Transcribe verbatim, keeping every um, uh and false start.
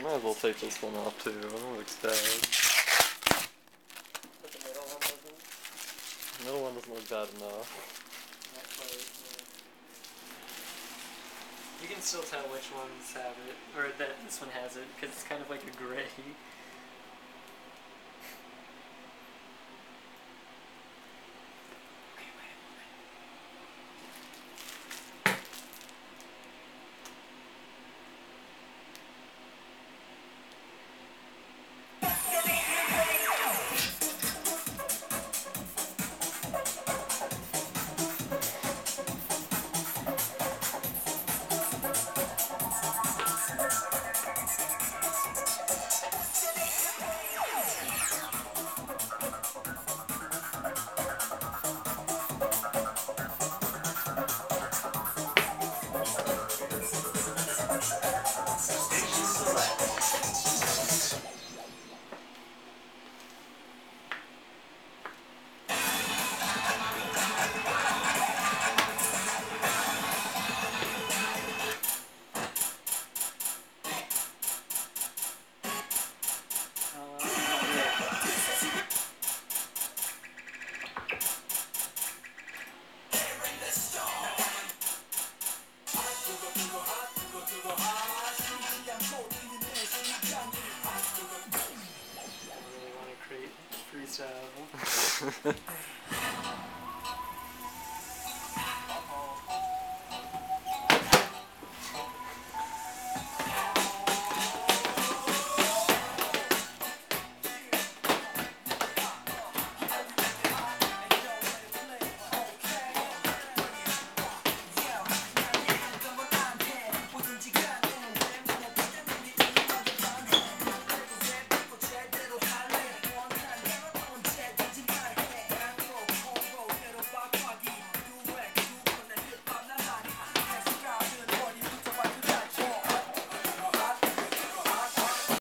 might as well take this one off too. It looks bad. But the middle one doesn't? The middle one doesn't look bad enough. Not quite, yeah. You can still tell which ones have it, or that this one has it, because it's kind of like a gray. Freestyle.